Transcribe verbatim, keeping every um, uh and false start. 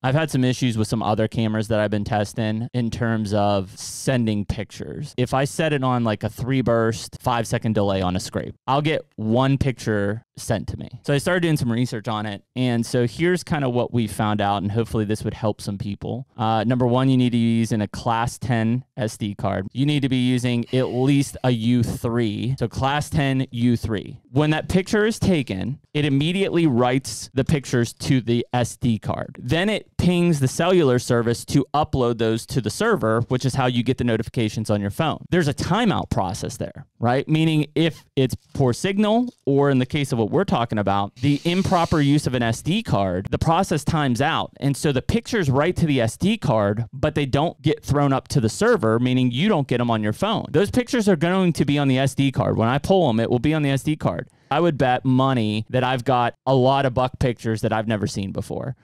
I've had some issues with some other cameras that I've been testing in terms of sending pictures. If I set it on like a three burst, five second delay on a scrape, I'll get one picture sent to me. So I started doing some research on it. And so here's kind of what we found out, and hopefully this would help some people. Uh, number one, you need to be using a class ten S D card. You need to be using at least a U three. So class ten U three. When that picture is taken, it immediately writes the pictures to the S D card. Then it pings the cellular service to upload those to the server, which is how you get the notifications on your phone. There's a timeout process there, right? Meaning if it's poor signal, or in the case of what we're talking about, the improper use of an S D card, the process times out. And so the pictures write to the S D card, but they don't get thrown up to the server, meaning you don't get them on your phone. Those pictures are going to be on the S D card. When I pull them, it will be on the S D card. I would bet money that I've got a lot of buck pictures that I've never seen before.